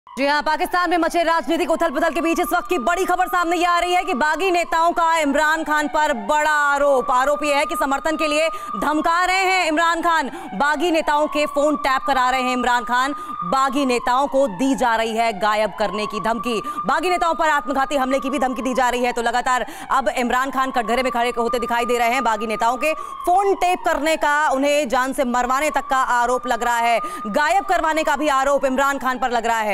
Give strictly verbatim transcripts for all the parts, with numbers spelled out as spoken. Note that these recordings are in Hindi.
जी हां, पाकिस्तान में मचे राजनीतिक उथल पुथल के बीच इस वक्त की बड़ी खबर सामने ये आ रही है कि बागी नेताओं का इमरान खान पर बड़ा आरोप आरोप यह है कि समर्थन के लिए धमका रहे हैं इमरान खान। बागी नेताओं के फोन टैप करा रहे हैं इमरान खान। बागी नेताओं को दी जा रही है गायब करने की धमकी। बागी नेताओं पर आत्मघाती हमले की भी धमकी दी जा रही है। तो लगातार अब इमरान खान कटघरे में खड़े होते दिखाई दे रहे हैं। बागी नेताओं के फोन टेप करने का, उन्हें जान से मरवाने तक का आरोप लग रहा है। गायब करवाने का भी आरोप इमरान खान पर लग रहा है।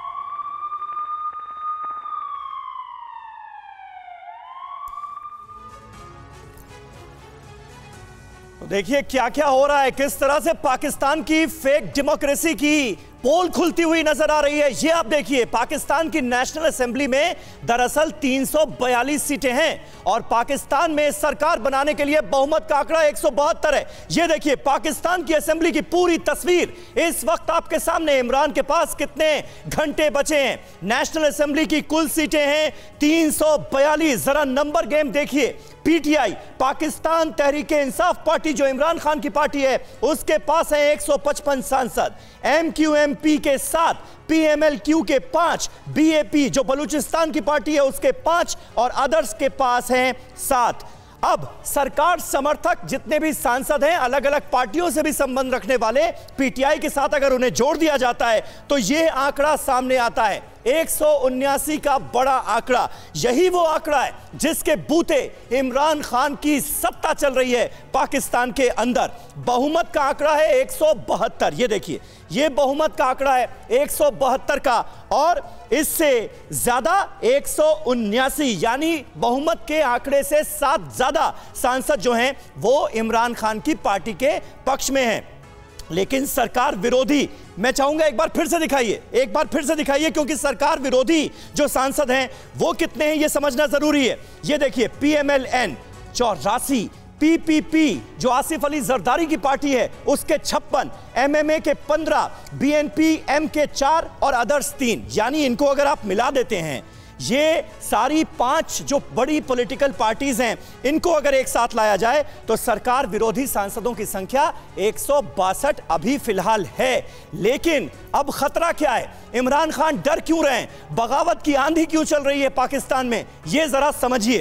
तो देखिए क्या क्या हो रहा है, किस तरह से पाकिस्तान की फेक डेमोक्रेसी की पोल खुलती हुई नजर आ रही है। ये आप देखिए, पाकिस्तान की नेशनल असेंबली में दरअसल तीन सौ बयालीस सीटें हैं और पाकिस्तान में सरकार बनाने के लिए बहुमत का आंकड़ा एक सौ बहत्तर है। ये देखिए पाकिस्तान की असेंबली की पूरी तस्वीर इस वक्त आपके सामने। इमरान के पास कितने घंटे बचे हैं। नेशनल असेंबली की कुल सीटें हैं तीन सौ बयालीस। जरा नंबर गेम देखिए। पीटीआई, पाकिस्तान तहरीक इंसाफ पार्टी, जो इमरान खान की पार्टी है, उसके पास है एक सौ पचपन सांसद। एमक्यूएमपी के साथ, पीएमएलक्यू के पांच, बीएपी जो बलूचिस्तान की पार्टी है उसके पांच और अदर्स के पास हैं सात। अब सरकार समर्थक जितने भी सांसद हैं, अलग अलग पार्टियों से भी संबंध रखने वाले, पीटीआई के साथ अगर उन्हें जोड़ दिया जाता है तो यह आंकड़ा सामने आता है एक सौ उन्यासी का बड़ा आंकड़ा। यही वो आंकड़ा है जिसके बूते इमरान खान की सत्ता चल रही है पाकिस्तान के अंदर। बहुमत का आंकड़ा है एक सौ बहत्तर। ये देखिए, ये बहुमत का आंकड़ा है एक सौ बहत्तर का, और इससे ज्यादा एक सौ उन्यासी, यानी बहुमत के आंकड़े से सात ज्यादा सांसद जो हैं वो इमरान खान की पार्टी के पक्ष में हैं। लेकिन सरकार विरोधी, मैं चाहूंगा एक बार फिर से दिखाइए, एक बार फिर से दिखाइए, क्योंकि सरकार विरोधी जो सांसद हैं वो कितने हैं ये समझना जरूरी है। ये देखिए, पीएमएलएन चौरासी, पीपीपी जो आसिफ अली जरदारी की पार्टी है उसके छप्पन, एमएमए के पंद्रह, बीएनपी एम के चार और अदर्स तीन। यानी इनको अगर आप मिला देते हैं, ये सारी पांच जो बड़ी पॉलिटिकल पार्टीज हैं, इनको अगर एक साथ लाया जाए तो सरकार विरोधी सांसदों की संख्या एक सौ बासठ अभी फिलहाल है। लेकिन अब खतरा क्या है? इमरान खान डर क्यों रहे हैं? बगावत की आंधी क्यों चल रही है पाकिस्तान में? ये जरा समझिए।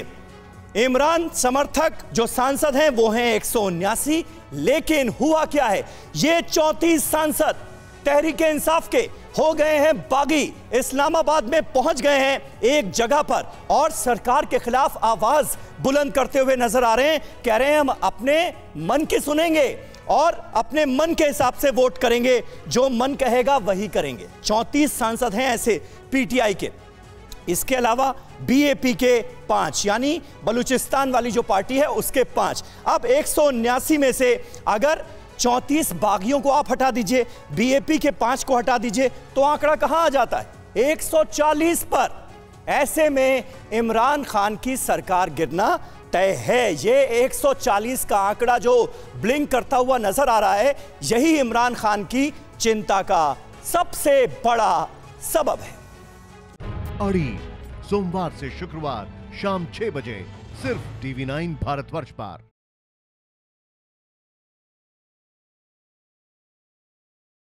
इमरान समर्थक जो सांसद हैं वो हैं एक सौ उन्यासी, लेकिन हुआ क्या है? ये चौंतीस सांसद तहरीक इंसाफ के हो गए हैं बागी, इस्लामाबाद में पहुंच गए हैं एक जगह पर और सरकार के खिलाफ आवाज बुलंद करते हुए नजर आ रहे हैं। कह रहे हैं हम अपने मन की सुनेंगे और अपने मन के हिसाब से वोट करेंगे, जो मन कहेगा वही करेंगे। चौंतीस सांसद हैं ऐसे पीटीआई के। इसके अलावा बीएपी के पांच, यानी बलूचिस्तान वाली जो पार्टी है उसके पांच। अब एक सौ उन्यासी में से अगर चौंतीस बागियों को आप हटा दीजिए, बीएपी के पांच को हटा दीजिए, तो आंकड़ा कहां आ जाता है? एक सौ चालीस पर। ऐसे में इमरान खान की सरकार गिरना तय है। ये एक सौ चालीस का आंकड़ा जो ब्लिंक करता हुआ नजर आ रहा है, यही इमरान खान की चिंता का सबसे बड़ा सबब है। अड़ी सोमवार से शुक्रवार शाम छह बजे सिर्फ टीवी नाइन भारतवर्ष पर।